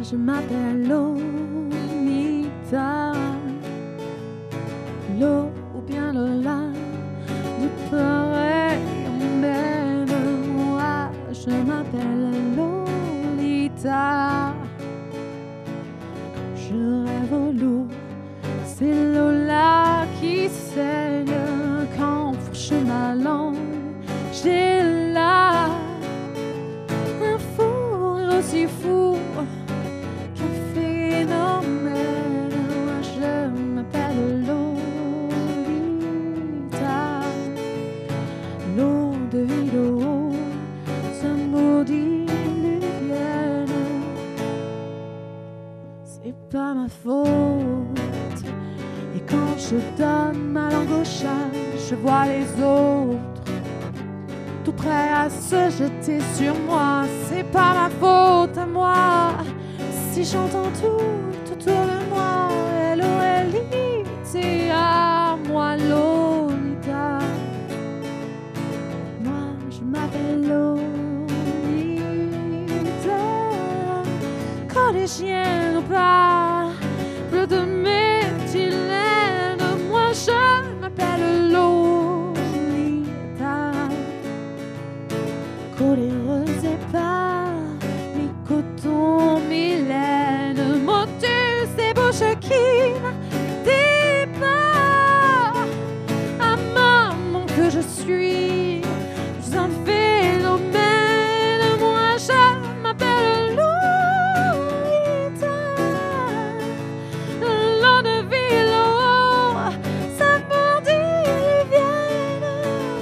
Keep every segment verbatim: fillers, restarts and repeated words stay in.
je m'appelle Lolita. L'eau ou bien Lola, de pareil même. Moi, je m'appelle Lolita. Je rêve au loup, c'est Lola qui saigne quand fourche ma langue. J'ai là un fou rire aussi fou qu'un phénomène. Moi, je m'appelle Lolita. L'eau de l'eau, ce maudit lumière. C'est pas ma faute. Et quand je donne ma langue au chat, je vois les autres tout prêts à se jeter sur moi. C'est pas ma faute à moi si j'entends tout autour de moi. L O L I T A, moi Lolita. Moi je m'appelle Lolita. Collégienne ou pas, bleu de méthylène, moi je m'appelle Lolita. Coléreuse et pas, mi-coton, mi-laine, motus et bouches qui débat. À maman que je suis, je suis un phénomène. Moi je m'appelle Lolita. L'eau de ville, ça diluvienne.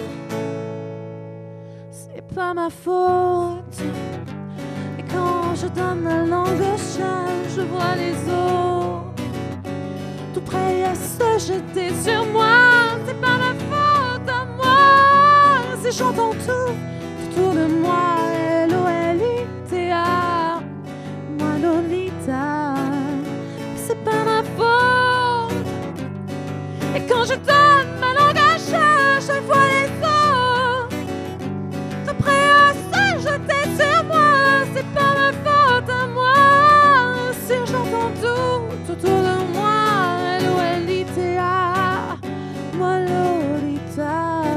C'est pas ma faute. Et quand je donne ma langue au chat, je vois les autres tout prêts à se jeter sur moi. C'est pas ma faute à moi si j'entends tout autour de moi. L O L I T A, moi Lolita. C'est pas ma faute. Et quand je donne ma langue à chat, je vois les autres tout prêts à se jeter sur moi. C'est pas ma faute à moi si j'entends tout autour de moi. L O L I T A, moi Lolita.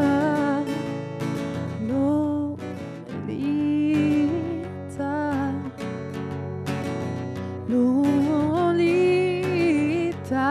Lolita. Lolita.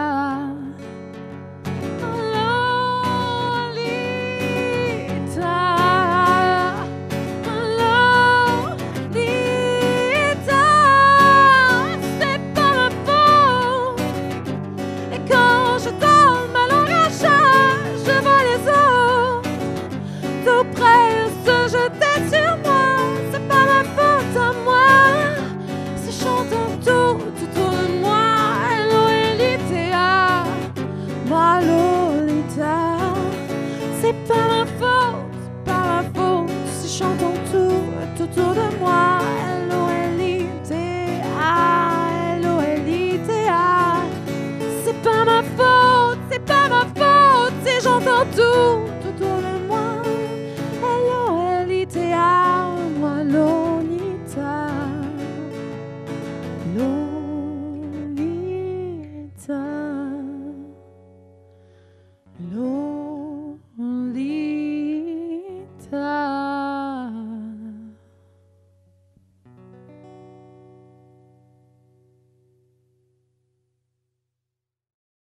C'est pas ma faute, pas ma faute si j'entends tout autour de moi. L O L I T A, L O L I T A. C'est pas ma faute, c'est pas ma faute si j'entends tout autour de moi. L O L I T A, moi Lolita. Lolita. Lolita.